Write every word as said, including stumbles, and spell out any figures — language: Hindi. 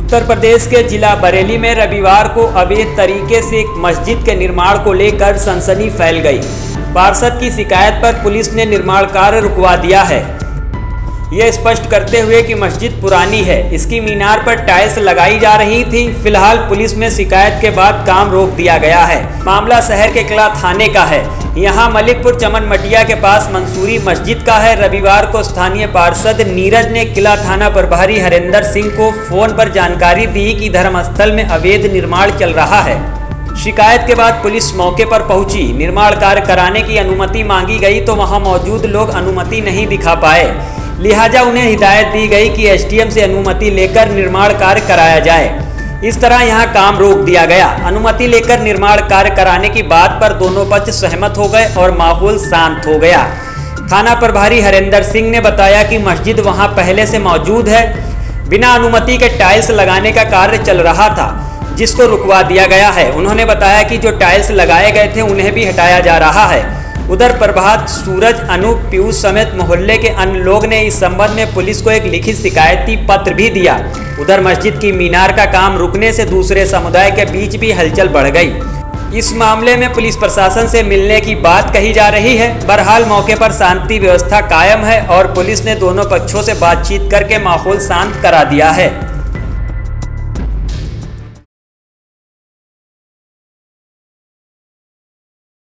उत्तर प्रदेश के जिला बरेली में रविवार को अवैध तरीके से एक मस्जिद के निर्माण को लेकर सनसनी फैल गई। पार्षद की शिकायत पर पुलिस ने निर्माण कार्य रुकवा दिया है। यह स्पष्ट करते हुए कि मस्जिद पुरानी है, इसकी मीनार पर टाइल्स लगाई जा रही थी। फिलहाल पुलिस में शिकायत के बाद काम रोक दिया गया है। मामला शहर के किला थाने का है। यहां मलिकपुर चमन मटिया के पास मंसूरी मस्जिद का है। रविवार को स्थानीय पार्षद नीरज ने किला थाना प्रभारी हरेंद्र सिंह को फोन पर जानकारी दी कि धर्मस्थल में अवैध निर्माण चल रहा है। शिकायत के बाद पुलिस मौके पर पहुंची। निर्माण कार्य कराने की अनुमति मांगी गई तो वहां मौजूद लोग अनुमति नहीं दिखा पाए, लिहाजा उन्हें हिदायत दी गई कि एसडीएम से अनुमति लेकर निर्माण कार्य कराया जाए। इस तरह यहां काम रोक दिया गया। अनुमति लेकर निर्माण कार्य कराने की बात पर दोनों पक्ष सहमत हो गए और माहौल शांत हो गया। थाना प्रभारी हरेंद्र सिंह ने बताया कि मस्जिद वहां पहले से मौजूद है। बिना अनुमति के टाइल्स लगाने का कार्य चल रहा था, जिसको रुकवा दिया गया है। उन्होंने बताया कि जो टाइल्स लगाए गए थे उन्हें भी हटाया जा रहा है। उधर प्रभात, सूरज, अनूप, पीयूष समेत मोहल्ले के अन्य लोग ने इस संबंध में पुलिस को एक लिखित शिकायती पत्र भी दिया। उधर मस्जिद की मीनार का काम रुकने से दूसरे समुदाय के बीच भी हलचल बढ़ गई। इस मामले में पुलिस प्रशासन से मिलने की बात कही जा रही है। बहरहाल मौके पर शांति व्यवस्था कायम है और पुलिस ने दोनों पक्षों से बातचीत करके माहौल शांत करा दिया है।